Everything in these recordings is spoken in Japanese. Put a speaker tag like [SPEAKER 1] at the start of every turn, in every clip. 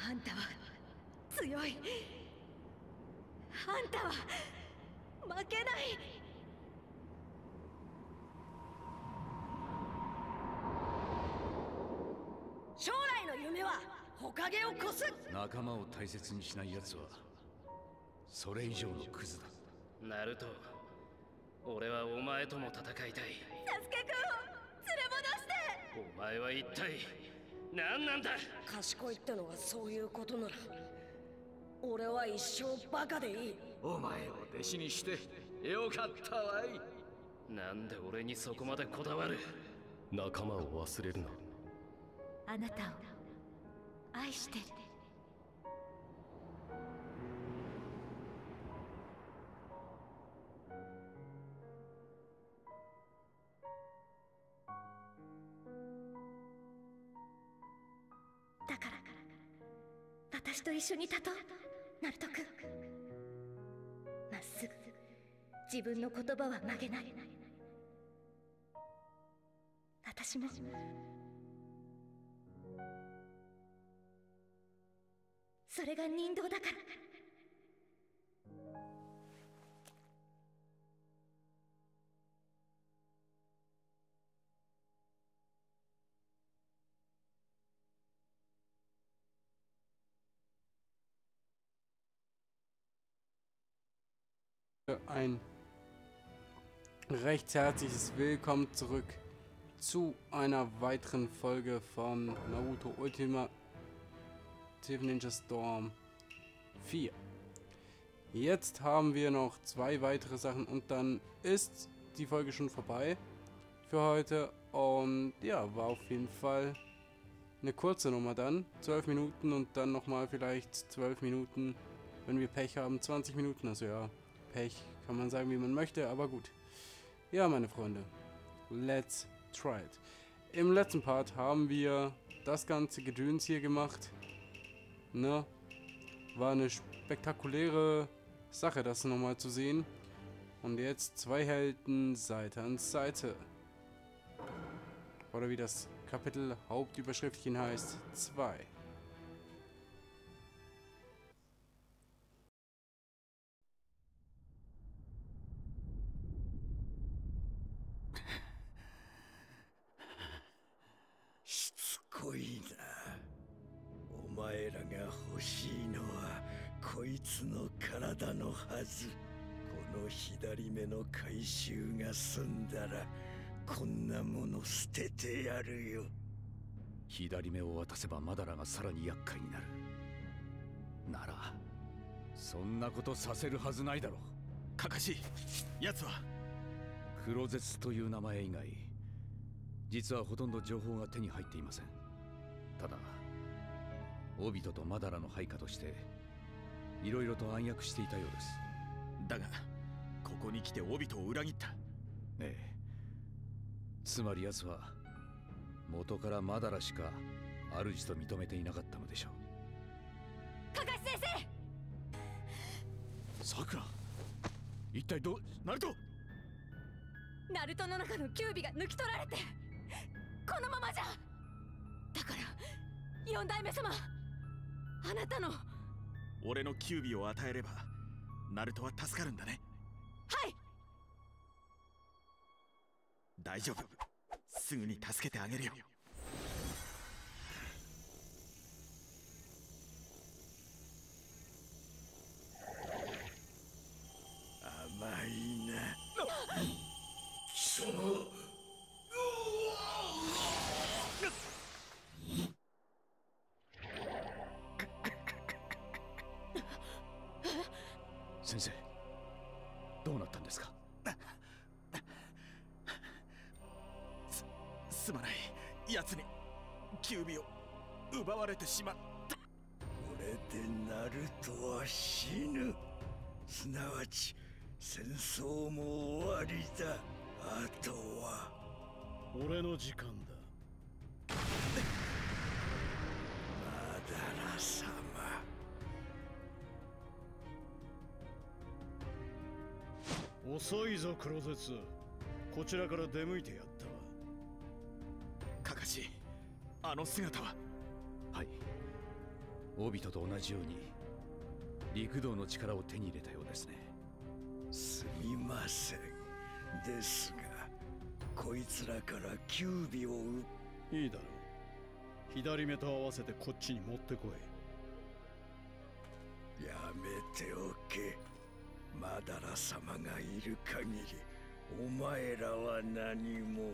[SPEAKER 1] あんたは強い。あんたは負けない。将来の夢は火影を越す。
[SPEAKER 2] 仲間を大切にしない奴はそれ以上のクズだ。
[SPEAKER 3] ナルト、俺はお前とも戦いたい。
[SPEAKER 1] サスケくんを連れ戻して。
[SPEAKER 3] お前は一体何なんだ。
[SPEAKER 1] 賢いってのがそういうことなら俺は一生バカでいい。
[SPEAKER 4] お前を弟子にしてよかったわい。
[SPEAKER 3] なんで俺にそこまでこだわる。
[SPEAKER 5] 仲間を忘れるな。
[SPEAKER 1] あなたを愛してる。だから私と一緒に立とう、ナルト君。まっすぐ自分の言葉は曲げない。私もそれが人道だから。
[SPEAKER 6] Ein recht herzliches Willkommen zurück zu einer weiteren Folge von Naruto Ultimate Ninja Storm 4. Jetzt haben wir noch 2 weitere Sachen und dann ist die Folge schon vorbei für heute. Und ja, war auf jeden Fall eine kurze Nummer dann. 12 Minuten und dann nochmal vielleicht 12 Minuten, wenn wir Pech haben. 20 Minuten, also ja. Pech, kann man sagen, wie man möchte, aber gut. Ja, meine Freunde, let's try it. Im letzten Part haben wir das ganze Gedöns hier gemacht. Ne? War eine spektakuläre Sache, das nochmal zu sehen. Und jetzt 2 Helden Seite an Seite. Oder wie das Kapitel Hauptüberschriftchen heißt, 2.
[SPEAKER 7] こいな。お前らが欲しいのはこいつの体のはず。この左目の回収が済んだらこんなもの捨ててやるよ。
[SPEAKER 2] 左目を渡せばマダラがさらに厄介になる。ならそんなことさせるはずないだろう。
[SPEAKER 8] かかし、奴は
[SPEAKER 2] 黒絶という名前以外実はほとんど情報が手に入っていません。ただオビトとマダラの配下としていろいろと暗躍していたようです。
[SPEAKER 8] だがここに来てオビトを裏切った。
[SPEAKER 2] ええ、つまり奴は元からマダラしか主と認めていなかったのでしょう。
[SPEAKER 1] カカシ先生。
[SPEAKER 2] さくら、一体
[SPEAKER 8] ナルト。
[SPEAKER 1] ナルトの中のキュービが抜き取られてこのままじゃ。だから4代目様、あなたの。
[SPEAKER 8] 俺のキュービを与えればナルトは助かるんだね。
[SPEAKER 1] はい。
[SPEAKER 8] 大丈夫、すぐに助けてあげるよ。
[SPEAKER 7] 甘いな。貴様。
[SPEAKER 2] 先生、どうなったんですか？
[SPEAKER 8] すまない、奴にキュービを奪われてしまった。
[SPEAKER 7] これでナルトは死ぬ。すなわち戦争も終わりだ。あとは
[SPEAKER 5] 俺の時間だ。
[SPEAKER 7] マダラ様。
[SPEAKER 5] 遅いぞ黒絶。こちらから出向いてやったわ。
[SPEAKER 8] カカシ、あの姿は。
[SPEAKER 2] はい、 オビトと同じように陸道の力を手に入れたようですね。
[SPEAKER 7] すみません。ですがこいつらからキュービを
[SPEAKER 5] いいだろう。左目と合わせてこっちに持ってこい。
[SPEAKER 7] やめておけ。マダラ様がいる限りお前らは何も。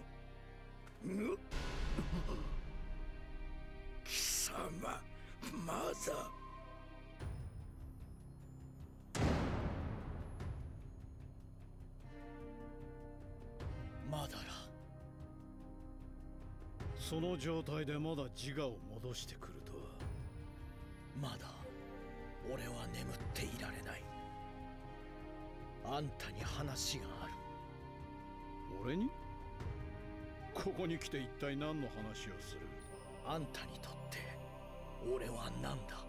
[SPEAKER 7] 貴様まだ。
[SPEAKER 8] マダラ、
[SPEAKER 5] その状態でまだ自我を戻してくるとは。
[SPEAKER 8] まだ俺は眠っていられない。あんたに話がある。
[SPEAKER 5] 俺に？ここに来て一体何の話をする？
[SPEAKER 8] あんたにとって俺は何だ？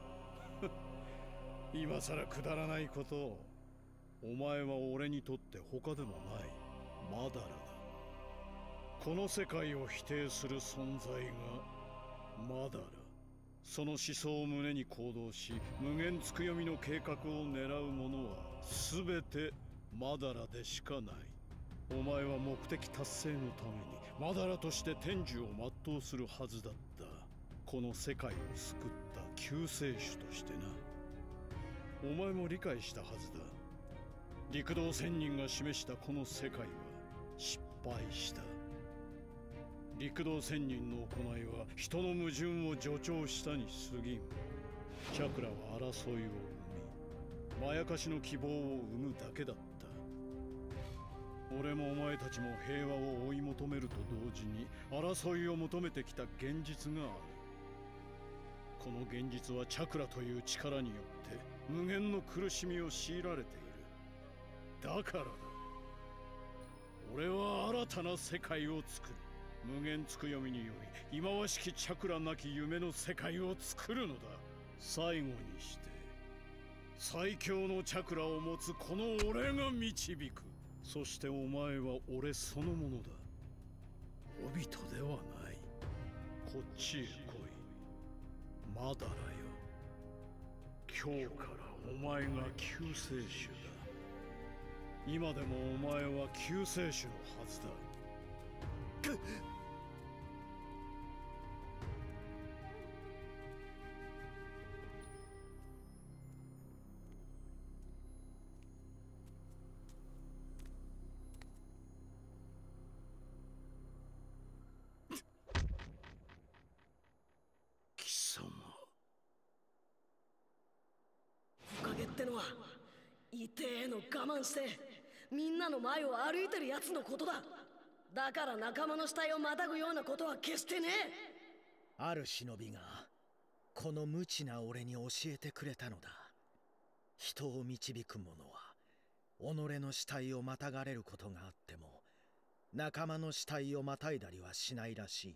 [SPEAKER 5] 今さらくだらないことを。お前は俺にとって他でもないマダラだ。この世界を否定する存在がマダラ。その思想を胸に行動し、無限つくよみの計画を狙う者は全てマダラでしかない。お前は目的達成のためにマダラとして天寿を全うするはずだった。この世界を救った救世主としてな。お前も理解したはずだ。陸道仙人が示したこの世界は失敗した。陸道仙人の行いは人の矛盾を助長したに過ぎん。チャクラは争いを生み、まやかしの希望を生むだけだった。俺もお前たちも平和を追い求めると同時に争いを求めてきた現実がある。この現実はチャクラという力によって無限の苦しみを強いられている。だからだ。俺は新たな世界を作る。無限つくよみにより忌まわしきチャクラなき夢の世界を作るのだ。最後にして最強のチャクラを持つこの俺が導く。そしてお前は俺そのものだ。オビトではない。こっちへ来いマダラよ。今日からお前が救世主だ。今でもお前は救世主のはずだ。貴様。
[SPEAKER 9] おかげってのは痛えの我慢してみんなの前を歩いてるやつのことだ。だから仲間の死体をまたぐようなことは決してねえ。
[SPEAKER 8] ある忍びがこの無知な俺に教えてくれたのだ。人を導く者は己の死体をまたがれることがあっても仲間の死体をまたいだりはしないらしい。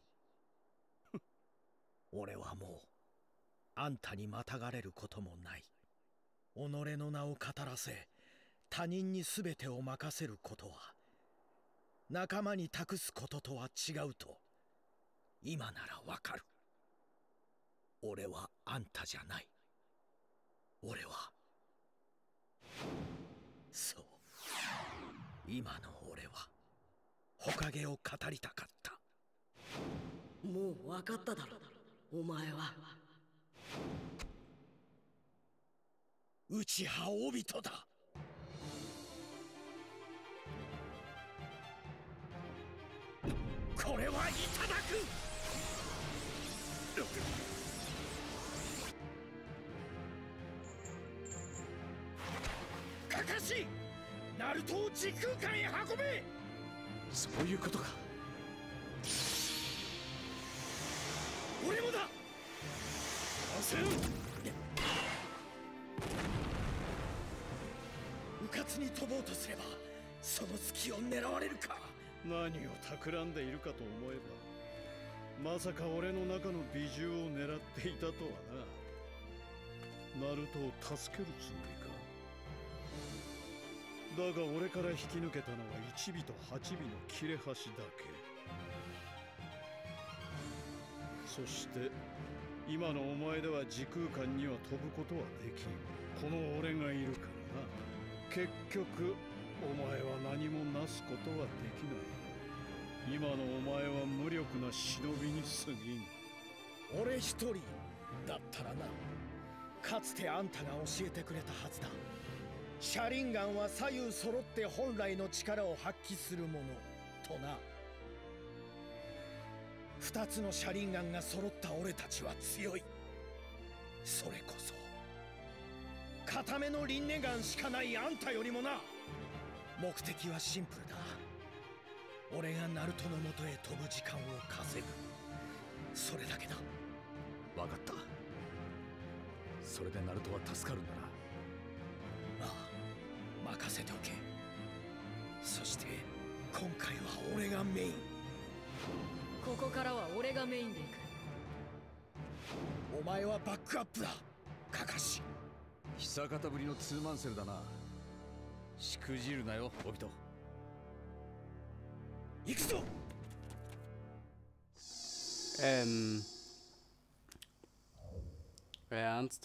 [SPEAKER 8] 俺はもうあんたにまたがれることもない。己の名を語らせ他人に全てを任せることは仲間に託すこととは違うと今ならわかる。俺はあんたじゃない。俺はそう今の俺は火影を語りたかった。
[SPEAKER 9] もう分かっただろお前は。
[SPEAKER 8] 内派オビトだ。これはいただく。カカシ、ナルトを時空間へ運べ。
[SPEAKER 2] そういうことか。
[SPEAKER 8] 俺もだ。せん。うかつに飛ぼうとすればその隙を狙われるか。
[SPEAKER 5] 何を企んでいるかと思えば、まさか俺の中の美獣を狙っていたとはな。ナルトを助けるつもりか。だが俺から引き抜けたのは1尾と8尾の切れ端だけ。そして今のお前では時空間には飛ぶことはできん。この俺がいるからな。結局お前は何もなすことはできない。今のお前は無力な忍びに過ぎん。
[SPEAKER 8] 俺一人だったらな。かつてあんたが教えてくれたはずだ。シャリンガンは左右揃って本来の力を発揮するものとな。二つのシャリンガンが揃った俺たちは強い。それこそ固めのリンネガンしかないあんたよりもな。目的はシンプルだ。俺がナルトのもとへ飛ぶ時間を稼ぐ。それだけだ。
[SPEAKER 2] 分かった。それでナルトは助かるんだな。
[SPEAKER 8] ああ、任せておけ。そして今回は俺がメイン。
[SPEAKER 9] ここからは俺がメインで行く。
[SPEAKER 8] お前はバックアップだ、カカシ。
[SPEAKER 2] 久方ぶりのツーマンセルだな。しくじるなよ、オビト。
[SPEAKER 8] 行くぞ。
[SPEAKER 6] Ernst?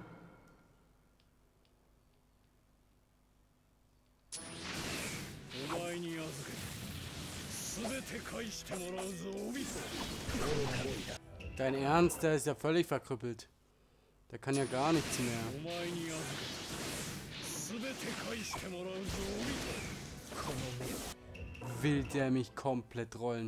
[SPEAKER 5] お前に預けて全て返してもらうぞ、オビト。
[SPEAKER 6] Dein Ernst, der ist ja völlig verkrüppelt. Der kann ja gar nichts mehr.
[SPEAKER 5] お前に預けて全て返してもらうぞ、オビト。この目
[SPEAKER 6] Will der mich komplett rollen?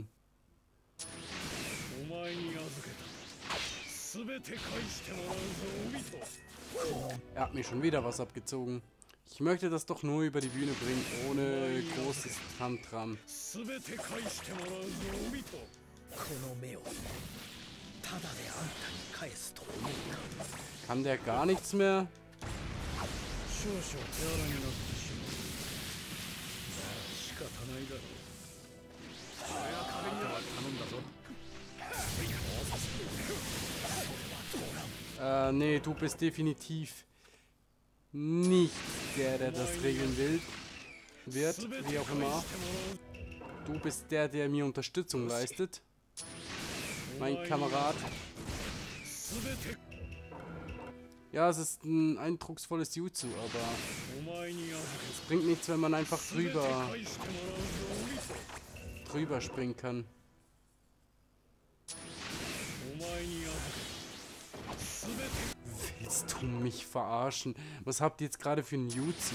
[SPEAKER 5] お前に預けた全て返してもらうぞ、オビト。
[SPEAKER 6] Er hat mir schon wieder was abgezogen. Ich möchte das doch nur über die Bühne bringen, ohne großes Tramtram. Kann der gar nichts mehr? Nee, du bist definitiv nicht der das regeln wird, wie auch immer. Du bist der mir Unterstützung leistet. Mein Kamerad. Ja, es ist ein eindrucksvolles Jutsu, aber es bringt nichts, wenn man einfach drüber springen kann. Willst du mich verarschen? Was habt ihr jetzt gerade für ein Jutsu?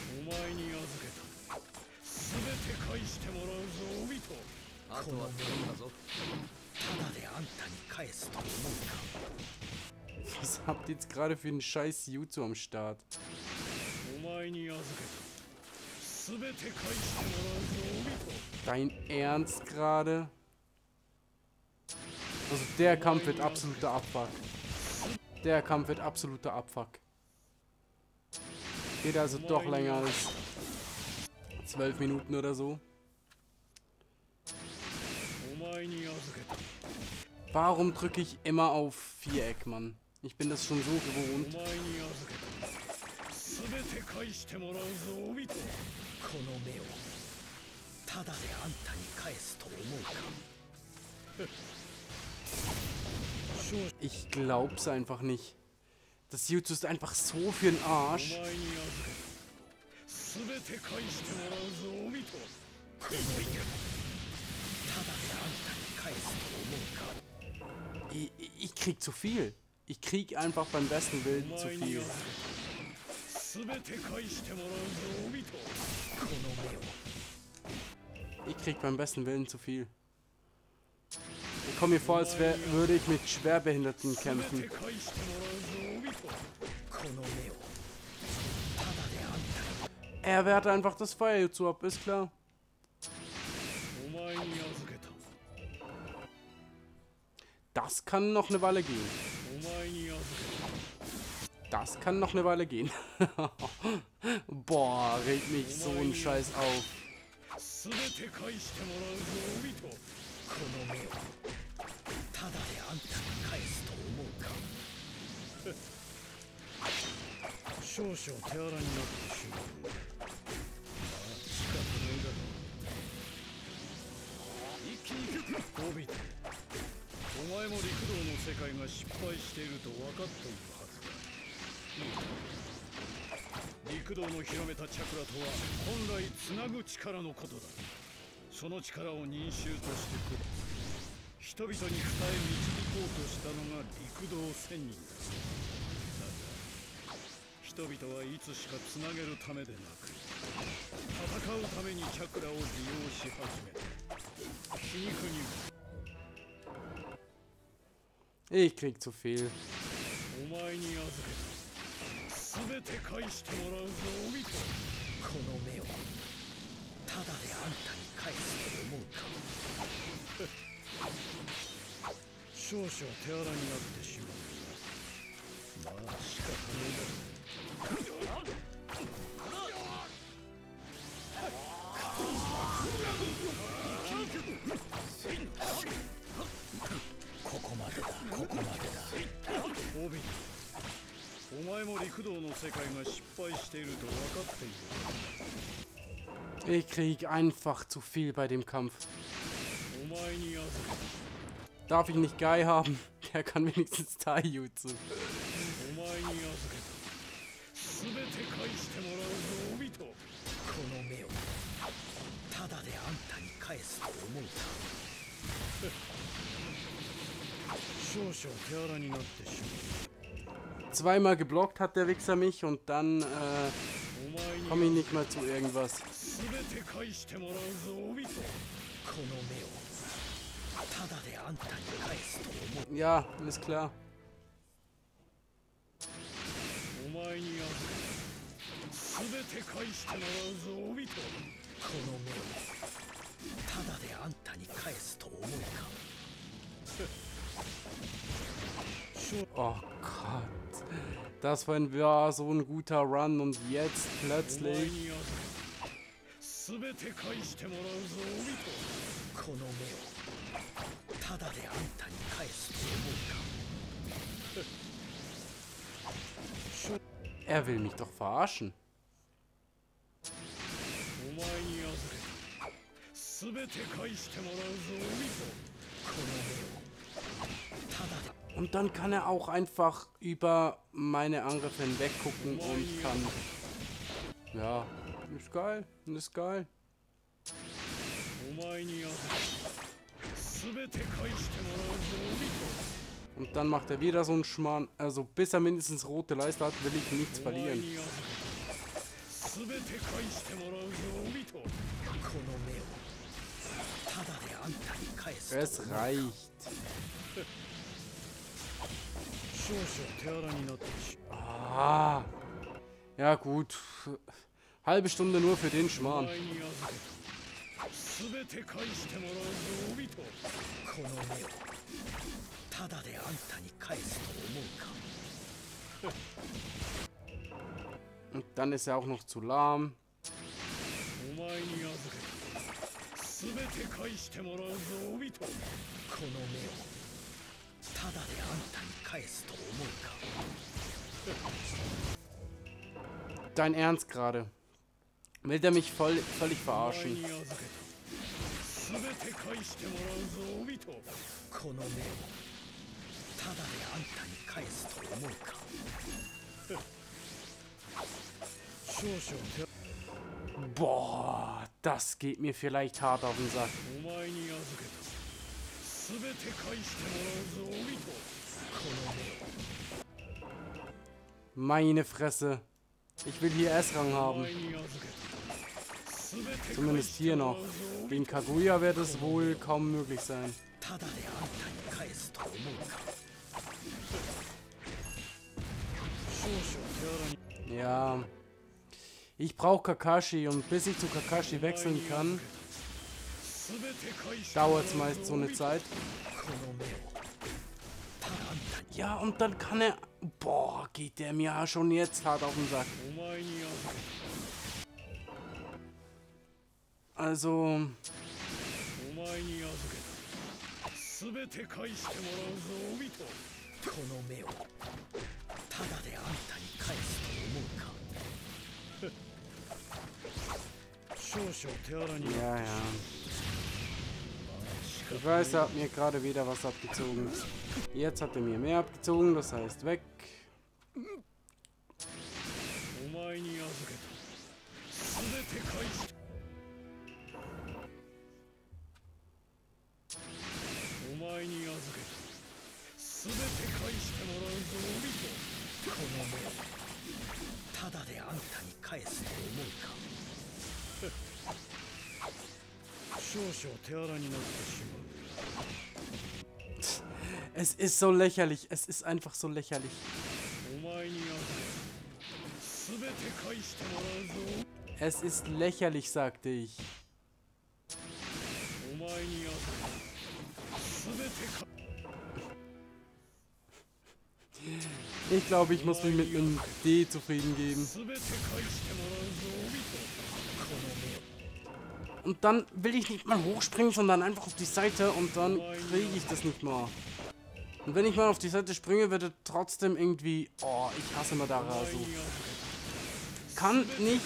[SPEAKER 6] Was habt ihr jetzt gerade für ein scheiß Jutsu am Start? Dein Ernst gerade? Also der Kampf wird absoluter Abfuck. Der Kampf wird absoluter Abfuck. Geht also doch länger als 12 Minuten oder so. Warum drücke ich immer auf Viereck, Mann? Ich bin das schon so gewohnt. Ich glaub's einfach nicht. Das Jutsu ist einfach so für den Arsch. Ich krieg zu viel. Ich krieg einfach beim besten Willen zu viel. Ich krieg beim besten Willen zu viel. Ich komme mir vor, als würde ich mit Schwerbehinderten kämpfen. Er wehrt einfach das Feuerjutsu ab, ist klar. Das kann noch eine Weile gehen. Das kann noch eine Weile gehen. Boah, regt mich so ein Scheiß auf.
[SPEAKER 5] お前も陸道の世界が失敗していると分かっているはずだ。陸道の広めたチャクラとは本来つなぐ力のことだ。その力を認習としてくれ。人々に伝え導こうとしたのが陸道仙人だ。だが人々はいつしかつなげるためでなく戦うためにチャクラを利用し始めた。皮肉にも
[SPEAKER 6] Ich krieg zu viel.
[SPEAKER 5] お前に預けた。全て返してもらうぞ、オビト。
[SPEAKER 8] この目をただであんたに返すと思うか。
[SPEAKER 5] 少々手荒になってしまう。まあ仕方ねえだ。
[SPEAKER 8] ここまでだ、ここまでだ。
[SPEAKER 5] オビト、お前も陸道の世界が失敗していると分かっている。
[SPEAKER 6] Ich krieg einfach zu viel bei dem Kampf.
[SPEAKER 5] お前に預けた。
[SPEAKER 6] Darf ich nicht Guy haben? Der kann wenigstens Taijutsu.
[SPEAKER 5] お前に預けた。全て返してもらうぞ、オビト。
[SPEAKER 8] この目をただであんたに返すと思うか。
[SPEAKER 5] 少々手荒になってしまう。
[SPEAKER 6] Zweimal geblockt hat der Wichser mich und dann komme ich nicht mal zu irgendwas.
[SPEAKER 5] 全て返してもらうぞ、オビト。
[SPEAKER 8] この目をただであんたに返すと思う。
[SPEAKER 6] Ja, ist klar.
[SPEAKER 5] お前に預けた。全て返してもらうぞ、オビト。
[SPEAKER 8] この目をただであんたに返すと思うか。
[SPEAKER 6] Oh Gott. Das war so ein guter Run und jetzt plötzlich.
[SPEAKER 5] 全て返してもらうぞ、オビト。
[SPEAKER 8] この目をただであんたに返すと思うか。
[SPEAKER 6] Er will mich doch verarschen.
[SPEAKER 5] お前に預けた。全て返してもらうぞ、オビト。
[SPEAKER 8] この目をただで
[SPEAKER 6] Und dann kann er auch einfach über meine Angriffe hinweg gucken und kann... Ja, ist geil, ist geil.
[SPEAKER 5] お前に預けた。全て返してもらうぞ、オビト。
[SPEAKER 6] Und dann macht er wieder so einen Schmarrn. Also bis er mindestens rote Leiste hat, will ich nichts verlieren.
[SPEAKER 5] 全て返してもらうぞ、オビト。
[SPEAKER 8] この目をただであんたに返す。
[SPEAKER 6] Es reicht.
[SPEAKER 5] 少々手荒になってしまう。
[SPEAKER 6] Ah. Ja gut. Halbe Stunde nur für den Schmarrn.
[SPEAKER 5] お前に預けた。全て返してもらうぞ、オビト。
[SPEAKER 8] この目をただであんたに返すと思うか。
[SPEAKER 6] Und dann ist er auch noch zu lahm.
[SPEAKER 5] お前に預けた。全て返してもらうぞ、オビト。
[SPEAKER 8] この目をただであんたに返すと思うか。
[SPEAKER 6] Dein Ernst gerade? Will der mich völlig verarschen?
[SPEAKER 5] お前に預けた。全て返してもらうぞ、オビト。
[SPEAKER 8] この目をただであんたに返すと思うか。
[SPEAKER 5] 少々手
[SPEAKER 6] Boah, das geht mir vielleicht hart auf den Sack.
[SPEAKER 5] お前に預けた。全て返してもらうぞ、オビト。
[SPEAKER 8] この目を
[SPEAKER 6] Meine Fresse. Ich will hier S-Rang
[SPEAKER 5] お
[SPEAKER 6] haben.
[SPEAKER 5] 前に預けた。全て返
[SPEAKER 6] Zumindest
[SPEAKER 5] して
[SPEAKER 6] hier
[SPEAKER 5] もら
[SPEAKER 6] noch.
[SPEAKER 5] うぞ、オビ
[SPEAKER 6] Gegen
[SPEAKER 5] ト。
[SPEAKER 6] Kaguya wird es wohl kaum möglich sein.
[SPEAKER 8] ただであんたに返すと思うか。
[SPEAKER 5] 少々手荒に。
[SPEAKER 6] Ja. Ich brauche Kakashi und bis ich zu Kakashi wechseln kann,
[SPEAKER 5] 全て返してもらう
[SPEAKER 6] dauert
[SPEAKER 5] ぞ、
[SPEAKER 6] es meist so eine Zeit.
[SPEAKER 8] この目をただあんたに
[SPEAKER 6] Ja, und dann kann er... Boah, geht der mir schon jetzt hart auf den Sack.
[SPEAKER 5] お前に預け
[SPEAKER 6] Also...
[SPEAKER 5] た。お前に預けた。全て返してもらうぞ、オビト。
[SPEAKER 8] この目をただであんたに返すと思うか。
[SPEAKER 5] 少々手荒になってしまう。
[SPEAKER 6] Ja, ja.
[SPEAKER 5] 仕方
[SPEAKER 6] Ich weiß, er hat mir gerade wieder was abgezogen. Jetzt hat er mir mehr abgezogen, das heißt weg. Es ist so lächerlich. Es ist einfach so lächerlich. Es ist lächerlich, sagte ich. Ich glaube, ich muss mich mit einem D zufrieden geben. Und dann will ich nicht mal hochspringen, sondern einfach auf die Seite und dann kriege ich das nicht mal. Und wenn ich mal auf die Seite springe, wird er trotzdem irgendwie... Oh, ich hasse Madara so. Kann nicht...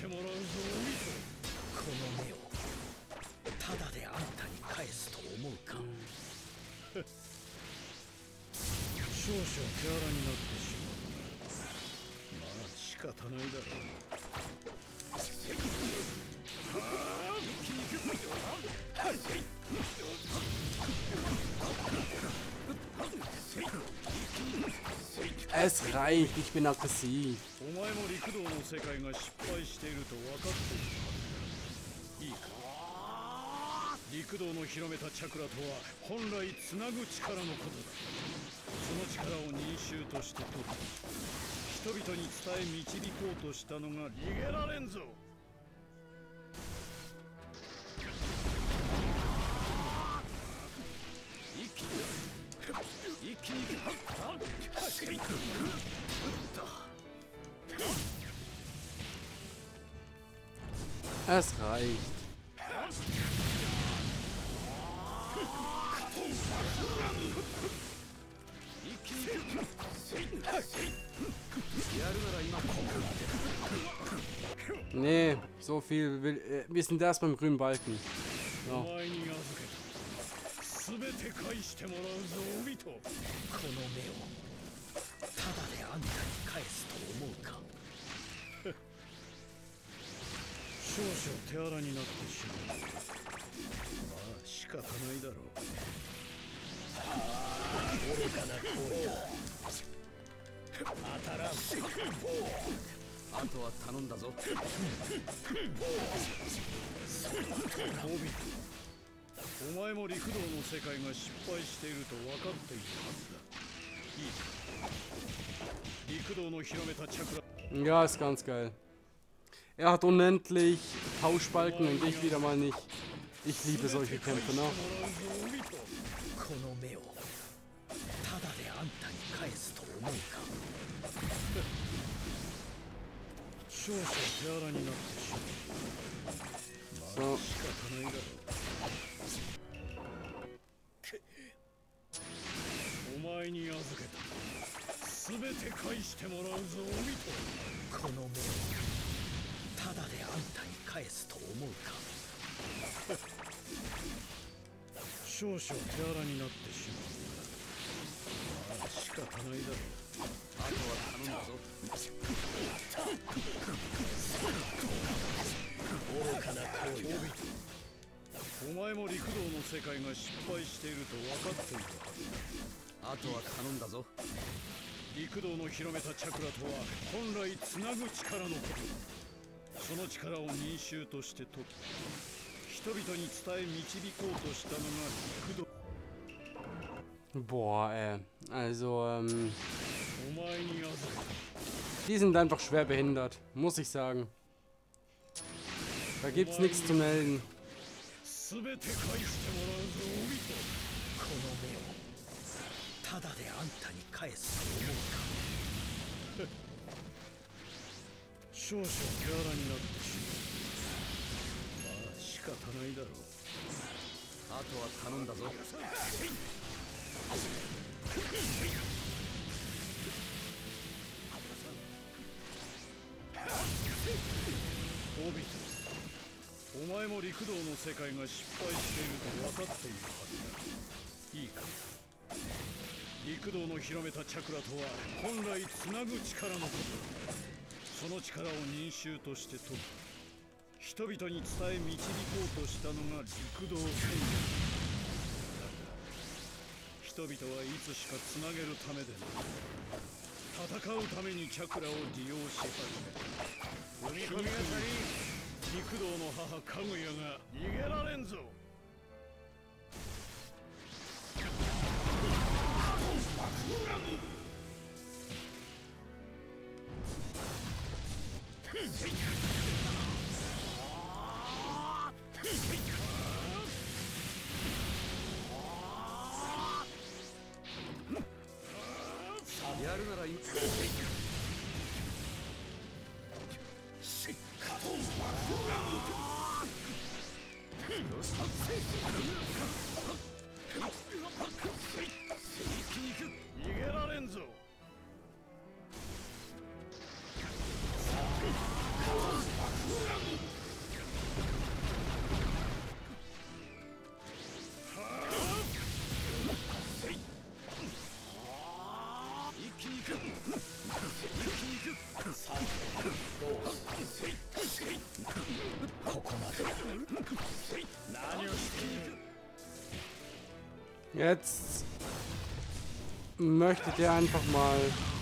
[SPEAKER 6] Es reicht, ich bin aggressiv. Es reicht. Nee, so viel will... wir sind erst beim grünen Balken. Ja. Ja, ist ganz geil. Er hat unendlich Tauschbalken und ich wieder mal nicht. Ich liebe solche Kämpfe, ne? So. Boah, also, die sind einfach schwer behindert, muss ich sagen. Da gibt's nichts zu melden.
[SPEAKER 5] の陸道の世界が失敗していると分かっているはずだ。いいか、陸道の広めたチャクラとは本来つなぐ力のこと。その力を認習として解き、人々に伝え導こうとしたのが陸道戦略だが、人々はいつしかつなげるためでなく、戦うためにチャクラを利用し始めた。踏み込みが足りん。陸道の母かぐやが逃げられんぞ。
[SPEAKER 2] やるならいい。
[SPEAKER 5] 逃げられんぞ。
[SPEAKER 6] Jetzt möchte der einfach mal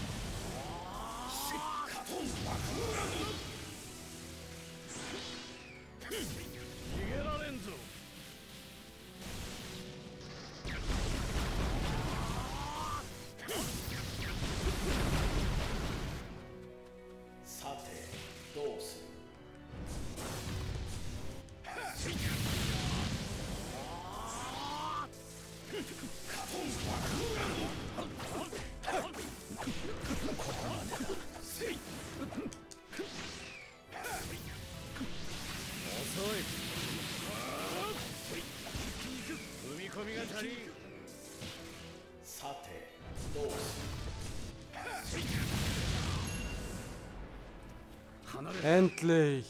[SPEAKER 6] Endlich!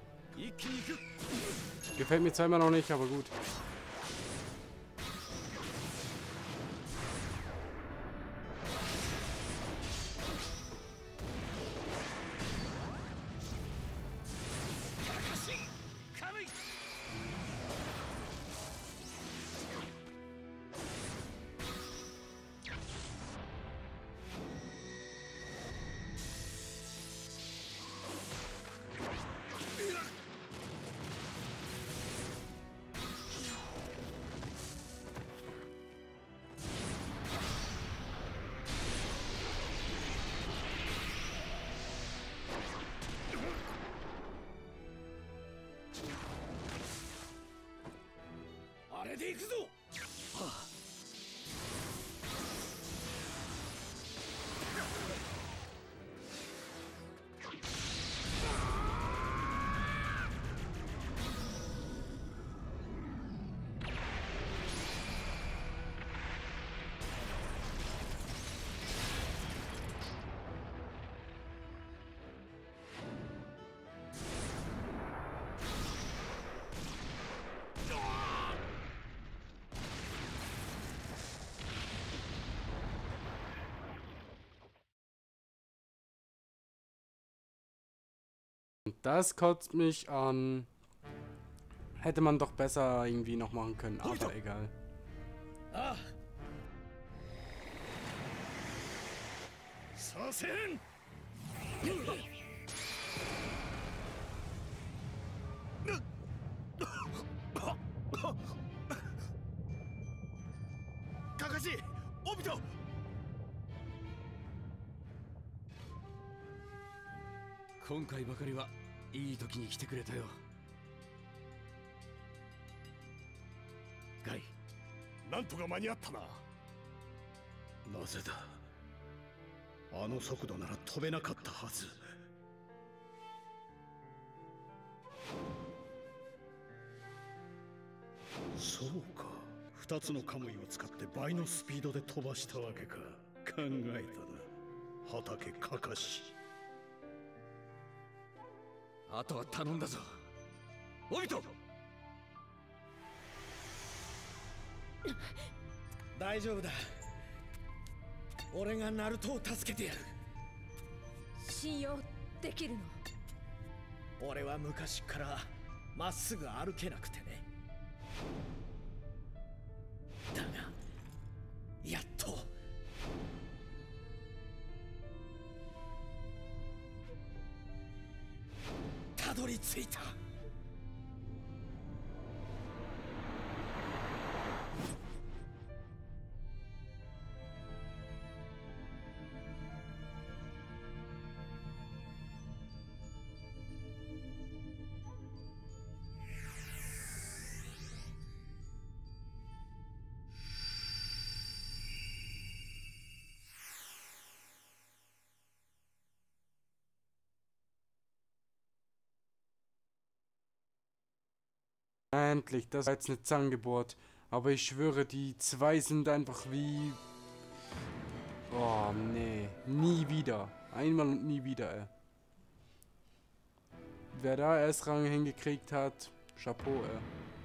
[SPEAKER 6] Gefällt mir zwar immer noch nicht, aber gut. Das kotzt mich an. Hätte man doch besser irgendwie noch machen können, aber egal.
[SPEAKER 5] Kakashi! Obito!
[SPEAKER 2] 今回ばかりはいい時に来てくれたよ。ガイ、
[SPEAKER 5] なんとか間に合ったな。なぜだ。あの速度なら飛べなかったはず。そうか、2つのカムイを使って倍のスピードで飛ばしたわけか。考えたな、畑カカシ。
[SPEAKER 2] あとは頼んだぞ。オビト、
[SPEAKER 8] 大丈夫だ。俺がナルトを助けてやる。
[SPEAKER 1] 信用できるの？
[SPEAKER 8] 俺は昔からまっすぐ歩けなくてね。だがやっとたどり着いた。
[SPEAKER 6] Endlich, das war jetzt eine Zangengeburt. Aber ich schwöre, die zwei sind einfach wie... Oh, nee. Nie wieder. Einmal und nie wieder, ey. Wer da S-Rang hingekriegt hat, Chapeau, ey.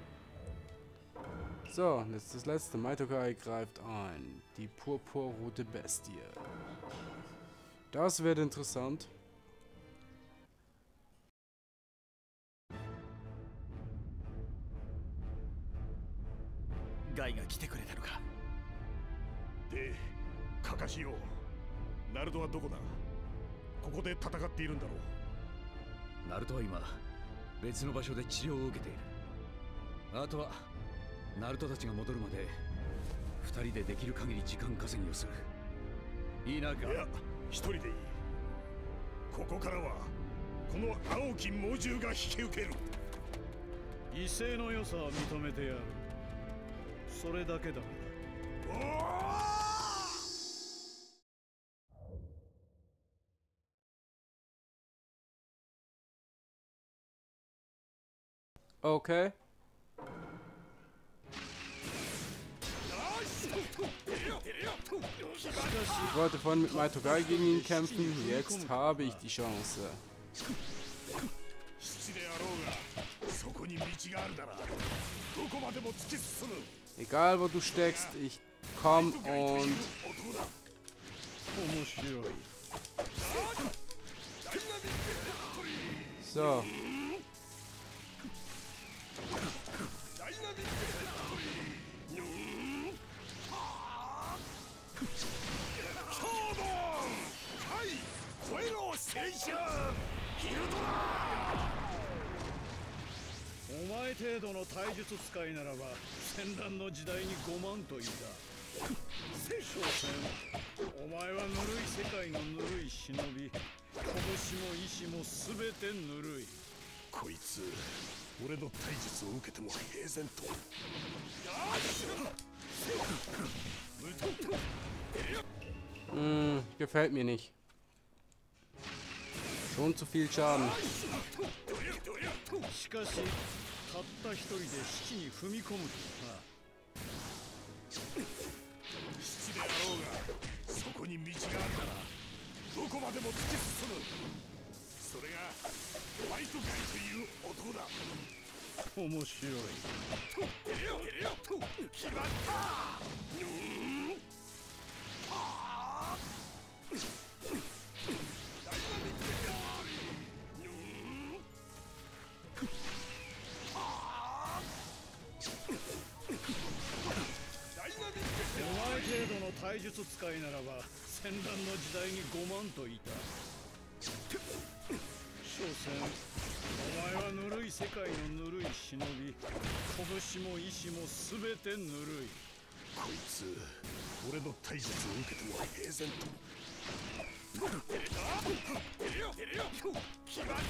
[SPEAKER 6] So, jetzt das letzte. Maitokai greift ein. Die purpurrote Bestie. Das wird interessant.
[SPEAKER 5] ガイが来てくれたのか。で、カカシよ、ナルトはどこだ。ここで戦っているんだろ
[SPEAKER 2] う。ナルトは今別の場所で治療を受けている。あとはナルトたちが戻るまで2人でできる限り時間稼ぎをする。いいなか。
[SPEAKER 5] いや、一人でいい。ここからはこの青き猛獣が引き受ける。威勢の良さは認めてやる。それだけだ。
[SPEAKER 6] Okay. Ich wollte vorhin mit Maitokai gegen ihn kämpfen, jetzt habe ich die Chance. Egal wo du steckst, ich komm und... So.
[SPEAKER 5] お前程度の体術使いならば戦乱の時代に5万といた。所詮お前はぬるい世界のぬるい忍び。拳も意志もすべてぬるい。こいつ俺の体術を受けても平然と。
[SPEAKER 6] Gefällt mir nicht. Schon zu viel Schaden.
[SPEAKER 5] しかしたった一人で七に踏み込むとは。七であろうがそこに道があるならどこまでも突き進む。それがファイト界という男だ。面白い。決まった。体術使いならば戦乱の時代に5万といた。所詮お前はぬるい世界のぬるい忍び。拳も意志もすべてぬるい。こいつ俺の体術を受けても平然と。決まった。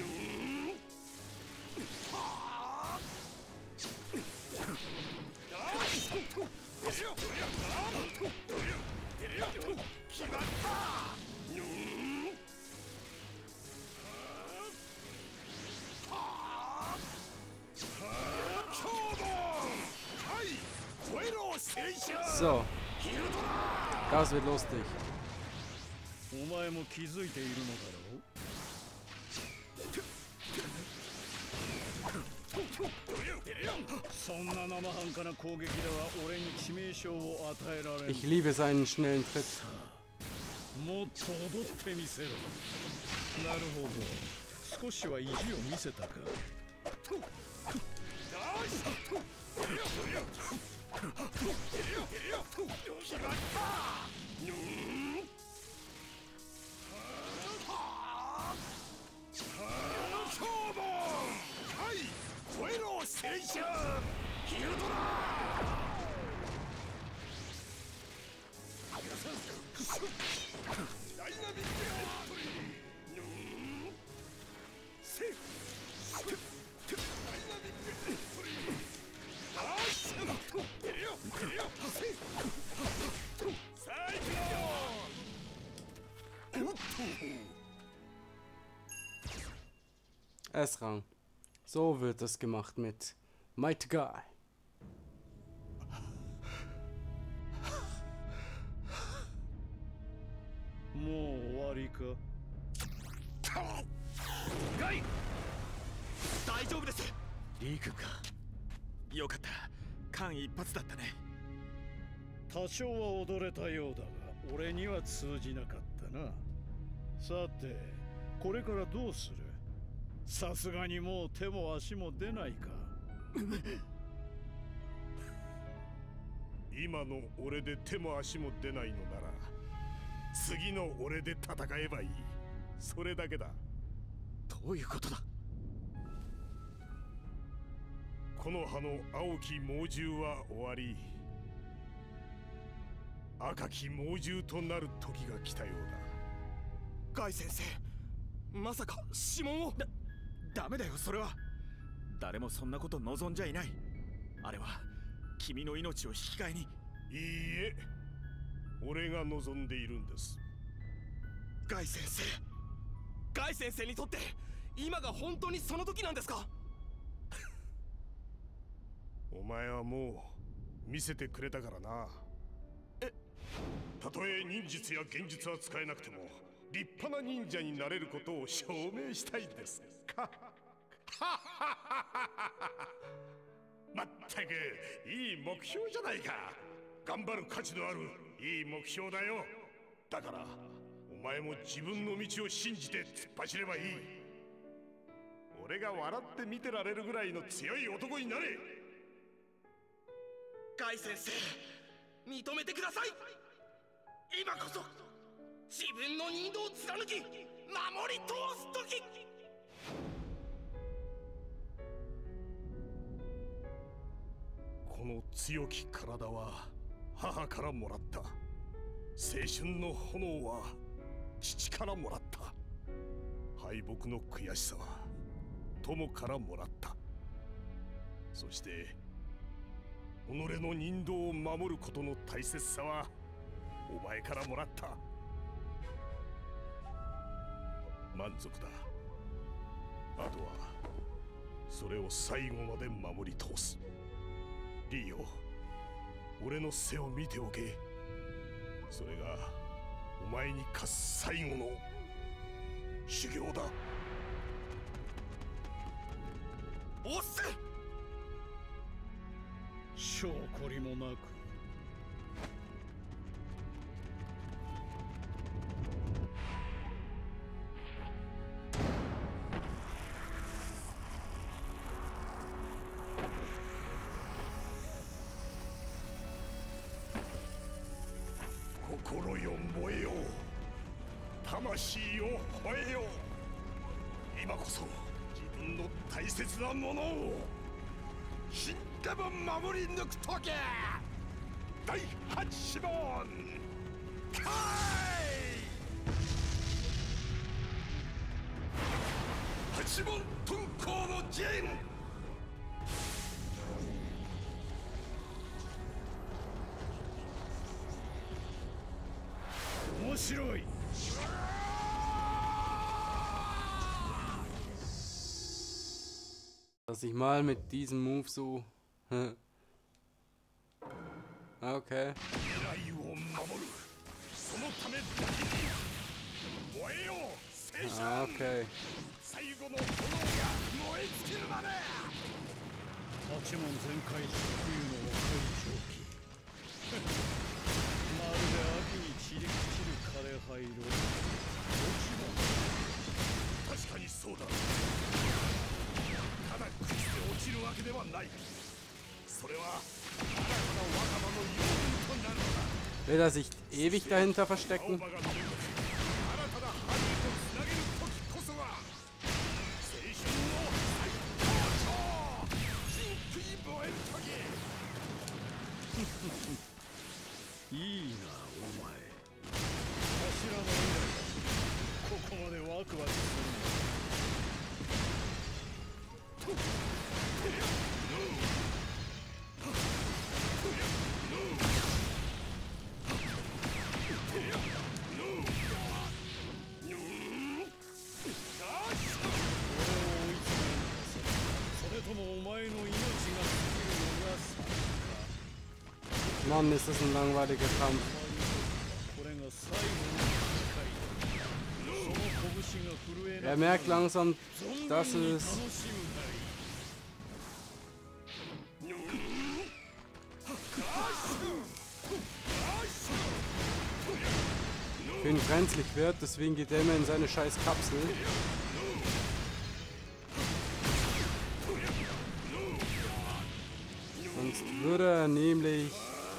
[SPEAKER 6] So, das wird lustig.
[SPEAKER 5] お前も気づいているのだろう。 そんな生半可な攻撃では俺に致命傷を与えられる。
[SPEAKER 6] Ich liebe seinen schnellen Tritt.
[SPEAKER 5] もっと踊ってみせろ。なるほど。少しは意地を見せたか。
[SPEAKER 6] S-Rang. So wird es gemacht mit Might Guy.
[SPEAKER 10] Guy! 大丈夫です。リー君か。よかった。間一髪だったね。
[SPEAKER 5] 多少は踊れたようだが、俺には通じなかったな。さて、これからどうする？さすがにもう手も足も出ないか。
[SPEAKER 11] 今の俺で手も足も出ないのなら、次の俺で戦えばいい。それだけだ。
[SPEAKER 10] どういうことだ？
[SPEAKER 11] この葉の青き猛獣は終わり、赤き猛獣となる時が来たよう
[SPEAKER 10] だ。ガイ先生、まさか指紋を？ダメだよ、それは。誰もそんなこと望んじゃいない。あれは君の命を引き換えに。
[SPEAKER 11] いいえ、俺が望んでいるんです。
[SPEAKER 10] ガイ先生、ガイ先生にとって今が本当にその時なんですか？
[SPEAKER 11] お前はもう見せてくれたからな。たとえ忍術や幻術は使えなくても立派な忍者になれることを証明したいんですか。まったくいい目標じゃないか。頑張る価値のあるいい目標だよ。だからお前も自分の道を信じて突っ走ればいい。俺が笑って見てられるぐらいの強い男になれ。
[SPEAKER 10] ガイ先生、認めてください。今こそ自分の任道を貫き守り通す時。
[SPEAKER 11] この強き体は母からもらった。青春の炎は父からもらった。敗北の悔しさは友からもらった。そして己の任道を守ることの大切さはお前からもらった。満足だ。あとはそれを最後まで守り通す。リーよ、俺の背を見ておけ。それがお前に課す最後の修行だ。
[SPEAKER 10] おっす。
[SPEAKER 5] 証拠りもなく。
[SPEAKER 11] 心よ燃えよ、魂よ吠えよ。今こそ自分の大切なものを死んでも守り抜くとけ。第8問開。8問遁甲の陣。
[SPEAKER 5] 面白い。
[SPEAKER 6] Dass ich mal mit diesem Move so... Okay. Okay.
[SPEAKER 5] 八門全開特有の若い蒸気まるで秋に散り散る枯葉色。
[SPEAKER 11] 確かにそうだ。ただ朽ちて落ちるわけではない。それは新たな若葉の養分となるのだ。
[SPEAKER 6] Will er sich ewig dahinter verstecken? Mann, ist das ein langweiliger Kampf. Er merkt langsam, dass es für ihn brenzlig wird, deswegen geht er immer in seine scheiß Kapsel. Sonst würde er nämlich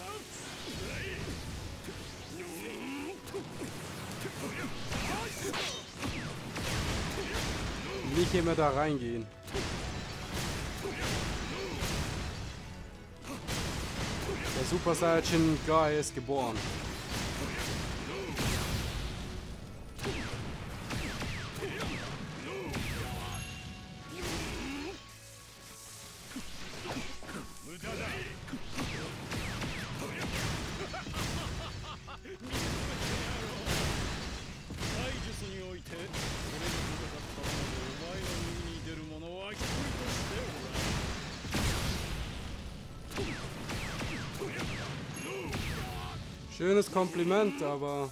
[SPEAKER 6] nicht immer da reingehen. Der Super Saiyan Guy ist geboren. Schönes Kompliment, aber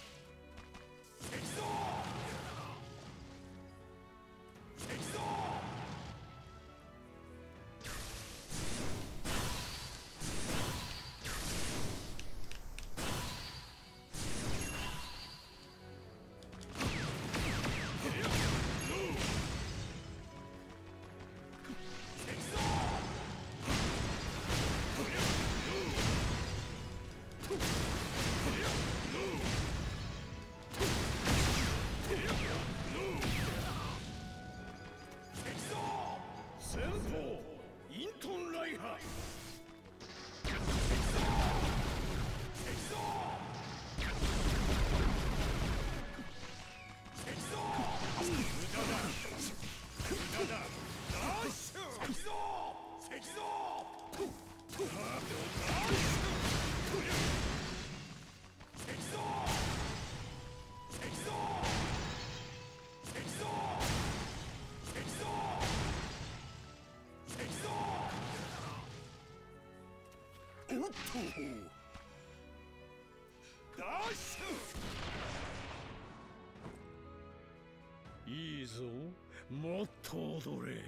[SPEAKER 5] いいぞ、もっと踊れ。も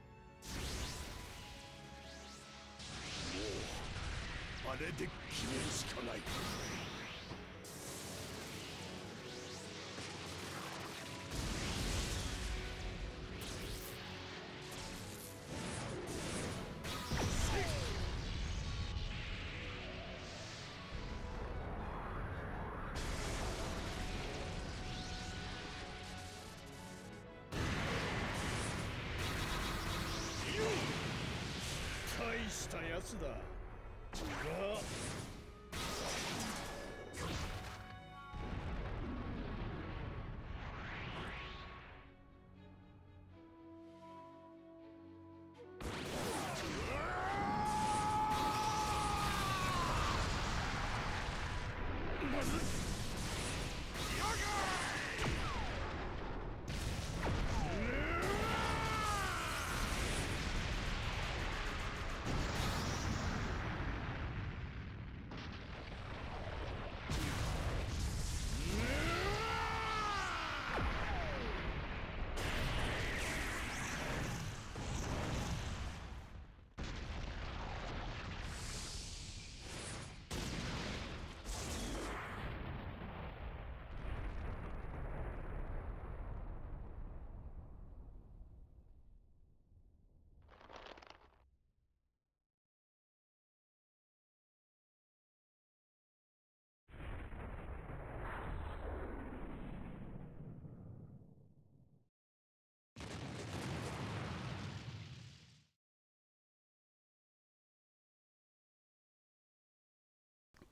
[SPEAKER 5] うあれで決めるしかない。大したやつだが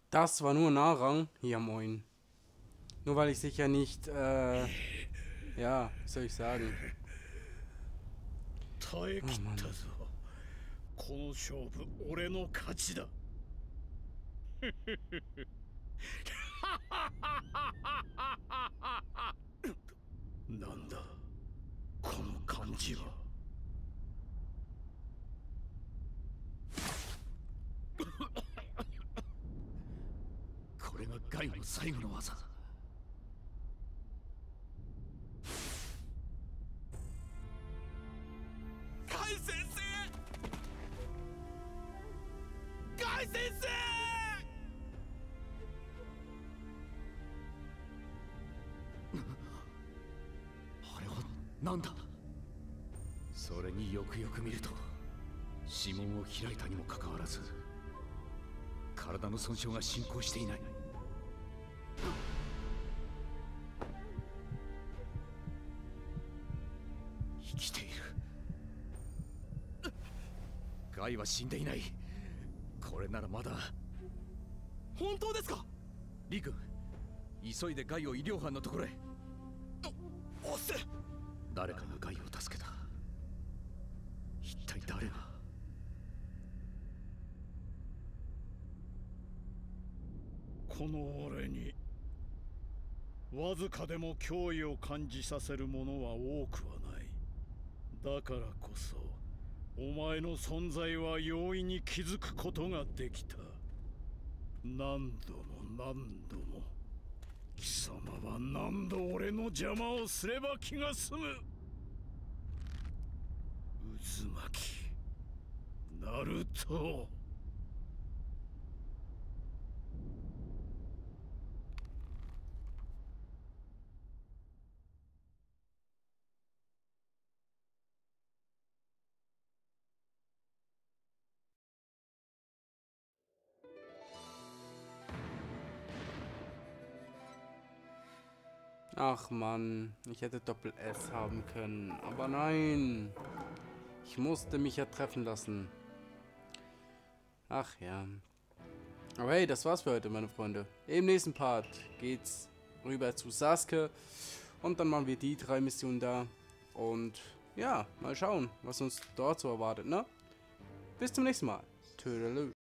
[SPEAKER 6] Das war nur Nahrang. Ja, moin. Nur weil ich sicher nicht, ja, wie soll ich sagen? Oh, Mann.
[SPEAKER 5] この勝負俺の勝ちだなんだこの感じは
[SPEAKER 2] これがガイの最後の技
[SPEAKER 10] ガイ先生ガイ先生
[SPEAKER 2] あれは何だそれによくよく見ると指紋を開いたにもかかわらず体の損傷が進行していない生きているガイは死んでいないこれならまだ
[SPEAKER 10] 本当ですか
[SPEAKER 2] リ君急いでガイを医療班のところへ
[SPEAKER 10] おっせ
[SPEAKER 2] 誰かがガイを助けた一体誰が
[SPEAKER 5] この俺にわずかでも脅威を感じさせるものは多くはないだからこそお前の存在は容易に気づくことができた何度も何度も貴様は何度俺の邪魔をすれば気が済む渦巻きナルト
[SPEAKER 6] Ach Mann, ich hätte Doppel-S haben können, aber nein. Ich musste mich ja treffen lassen. Ach ja. Aber hey, das war's für heute, meine Freunde. Im nächsten Part geht's rüber zu Sasuke. Und dann machen wir die 3 Missionen da. Und ja, mal schauen, was uns dort so erwartet, ne? Bis zum nächsten Mal. Tschüss.